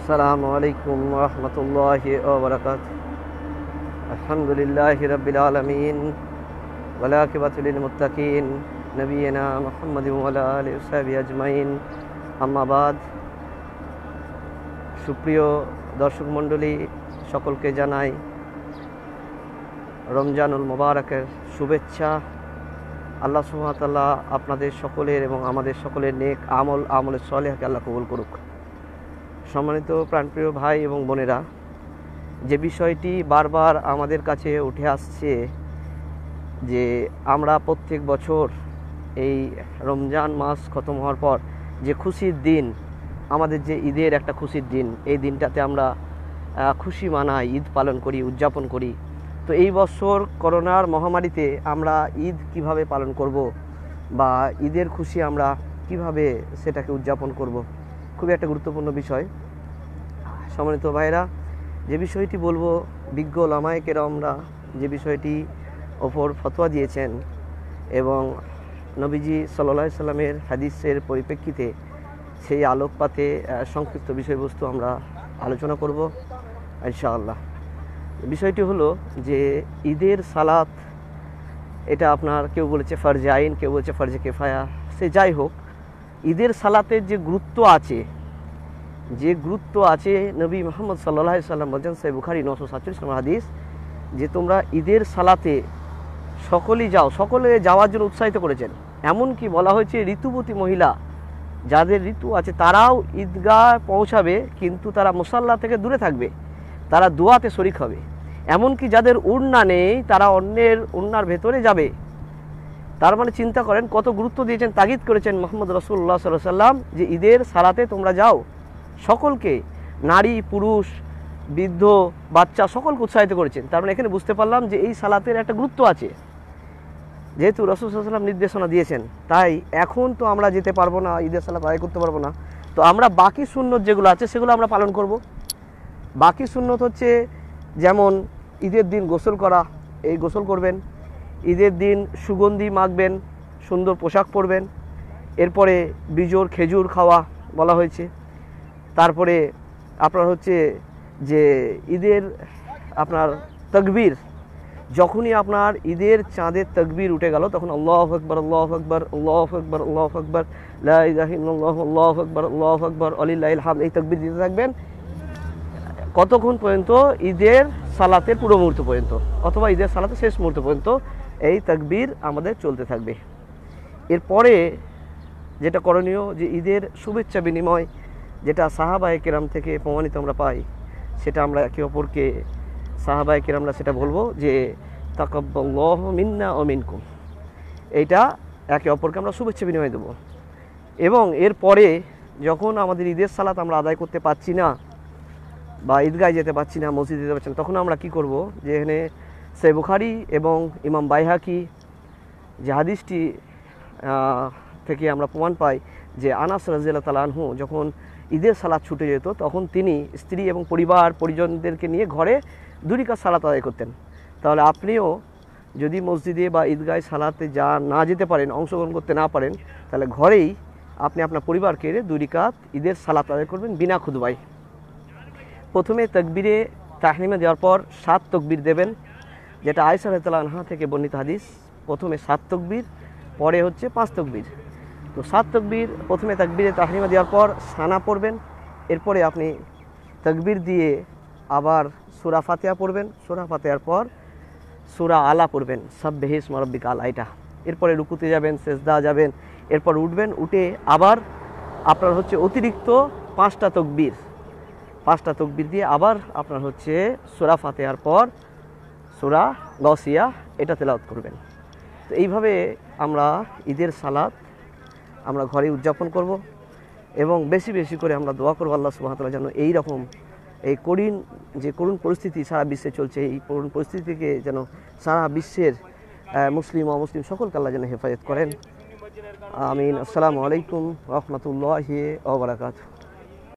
আসসালামু আলাইকুম ওয়া রাহমাতুল্লাহি ওয়া বারাকাতুহু। আলহামদুলিল্লাহি রাব্বিল আলামিন ওয়াল আকিবাতু লিল মুত্তাকিন নবিয়িনা মুহাম্মাদিন ওয়া আলা আলিহি ওয়া সাহবিহি আজমাইন। আম্মা বাদ। সুপ্রিয় দর্শক মণ্ডলী, সকলকে জানাই রমজানুল মুবারকের শুভেচ্ছা। আল্লাহ সুবহানাহু ওয়া তাআলা আপনাদের সকলের এবং আমাদের সকলের নেক আমলে সলেহকে আল্লাহ কবুল করুক। সম্মানিত প্রাণপ্রিয় ভাই এবং বোনেরা, যে বিষয়টি বারবার আমাদের কাছে উঠে আসছে যে আমরা প্রত্যেক বছর এই রমজান মাস খতম হওয়ার পর যে খুশির দিন, আমাদের যে ঈদের একটা খুশির দিন, এই দিনটাতে আমরা খুশি মানাই, ঈদ পালন করি, উদযাপন করি। তো এই বছর করোনার মহামারীতে আমরা ঈদ কিভাবে পালন করব বা ঈদের খুশি আমরা কিভাবে সেটাকে উদযাপন করব, খুবই একটা গুরুত্বপূর্ণ বিষয়। সম্মানিত ভাইরা, যে বিষয়টি বলবো, বিজ্ঞ ওলামায়ে কেরামরা যে বিষয়টি ওপর ফতোয়া দিয়েছেন এবং নবীজি সাল্লাল্লাহু আলাইহি সাল্লামের হাদিসের পরিপ্রেক্ষিতে সেই আলোকপাতে সংক্ষিপ্ত বিষয়বস্তু আমরা আলোচনা করব ইনশাআল্লাহ। বিষয়টি হলো যে ঈদের সালাত, এটা আপনার কেউ বলেছে ফরজে আইন, কেউ বলেছে ফরজে কিফায়া, সে যাই হোক, ঈদের সালাতের যে গুরুত্ব আছে, নবী মুহাম্মদ সাল্লাল্লাহু আলাইহি সাল্লাম বলেছেন, সহিহ বুখারী 947 নম্বর হাদিস, যে তোমরা ঈদের সালাতে সকলে যাওয়ার জন্য উৎসাহিত করেছেন। এমনকি বলা হয়েছে ঋতুবতী মহিলা, যাদের ঋতু আছে, তারাও ঈদগাহ পৌঁছাবে, কিন্তু তারা মুসাল্লা থেকে দূরে থাকবে, তারা দোয়াতে শরিক হবে। এমনকি যাদের উড়না নেই, তারা অন্যের উড়নার ভেতরে যাবে। তার মানে চিন্তা করেন কত গুরুত্ব দিয়েছেন, তাগিদ করেছেন মুহাম্মদ রাসূলুল্লাহ সাল্লাল্লাহু আলাইহি সাল্লাম যে ঈদের সালাতে তোমরা যাও, সকলকে, নারী পুরুষ বৃদ্ধ বাচ্চা সকলকে উৎসাহিত করেছেন। তার মানে এখানে বুঝতে পারলাম যে এই সালাতের একটা গুরুত্ব আছে। যেহেতু রাসূল সাল্লাল্লাহু আলাইহি সাল্লাম নির্দেশনা দিয়েছেন, তাই এখন তো আমরা যেতে পারবো না, ঈদের সালাত আদায় করতে পারবো না, তো আমরা বাকি সুন্নত যেগুলো আছে সেগুলো আমরা পালন করব। বাকি সুন্নত হচ্ছে যেমন ঈদের দিন গোসল করা, এই গোসল করবেন। ঈদের দিন সুগন্ধি মাখবেন, সুন্দর পোশাক পরবেন। এরপরে বিজোড় খেজুর খাওয়া বলা হয়েছে। তারপরে আপনার হচ্ছে যে ঈদের আপনার তাকবীর, যখনই আপনার ঈদের চাঁদের তাকবীর উঠে গেল, তখন আল্লাহু আকবার, আল্লাহু আকবার, আল্লাহু আকবার, আল্লাহু আকবার, লা ইলাহা ইল্লাল্লাহ, আল্লাহু আকবার, আল্লাহু আকবার, ওয়ালিল্লাহিল হামদ, এই তাকবীর দিতে থাকবেন। কতক্ষণ পর্যন্ত? ঈদের সালাতের পুরো মুহূর্ত পর্যন্ত, অথবা ঈদের সালাতের শেষ মুহূর্ত পর্যন্ত এই তাকবীর আমাদের চলতে থাকবে। এরপরে যেটা করণীয়, যে ঈদের শুভেচ্ছা বিনিময়, যেটা সাহাবায়ে কেরাম থেকে প্রমাণিত আমরা পাই, সেটা আমরা একে অপরকে, সাহাবায়ে কেরামরা সেটা বলবো যে তাকাব্বালাহু মিন্না ওয়া মিনকুম, এইটা একে অপরকে আমরা শুভেচ্ছা বিনিময় দেবো। এবং এরপরে যখন আমাদের ঈদের সালাত আমরা আদায় করতে পারছি না বা ঈদগায় যেতে পারছি না, মসজিদে যেতে পারছি না, তখন আমরা কি করব? যে এখানে সহিহ বুখারী এবং ইমাম বাইহাকি যে হাদিসটি থেকে আমরা প্রমাণ পাই যে আনাস রাদিয়াল্লাহু তাআলা আনহু যখন ঈদের সালাত ছুটে যেত, তখন তিনি স্ত্রী এবং পরিজনদেরকে নিয়ে ঘরে 2 রাকাত সালাত আদায় করতেন। তাহলে আপনিও যদি মসজিদে বা ঈদগায় সালাতে না যেতে পারেন, অংশগ্রহণ করতে না পারেন, তাহলে ঘরেই আপনি আপনার পরিবারকে 2 রাকাত ঈদের সালাত আদায় করবেন বিনা খুতবায়। প্রথমে তাকবীরে তাহরিমা দেওয়ার পর 7 তাকবীর দেবেন, যেটা আয়েশা রাদিয়াল্লাহু আনহা থেকে বর্ণিত হাদিস। প্রথমে 7 তাকবীর, পরে হচ্ছে 5 তাকবীর। তো 7 তাকবীর, প্রথমে তাকবীরে তাহরিমা দেওয়ার পর সানা পড়বেন। এরপরে আপনি তাকবীর দিয়ে আবার সূরা ফাতিহা পড়বেন। সূরা ফাতিহার পর সূরা আলা পড়বেন, সাব্বিহি ইসমা রাব্বিকা আলা, এটা। এরপরে রুকুতে যাবেন, সেজদা যাবেন, এরপর উঠবেন, উঠে আবার আপনার হচ্ছে অতিরিক্ত 5টা তাকবীর দিয়ে আবার আপনার হচ্ছে সূরা ফাতিহার পর সূরা গাসিয়া, এটা তেলাওয়াত করবেন। তো এইভাবে আমরা ঈদের সালাত আমরা ঘরে উদযাপন করব এবং বেশি বেশি করে আমরা দোয়া করব আল্লাহ সুবহানাহু ওয়া তাআলা যেন এইরকম এই করুণ পরিস্থিতি সারা বিশ্বে চলছে, এই করুণ পরিস্থিতি থেকে যেন সারা বিশ্বের মুসলিম অমুসলিম সকলকে আল্লাহ যেন হেফাজত করেন। আমিন। আসসালামু আলাইকুম ওয়া রাহমাতুল্লাহি ওয়া বারাকাতুহু।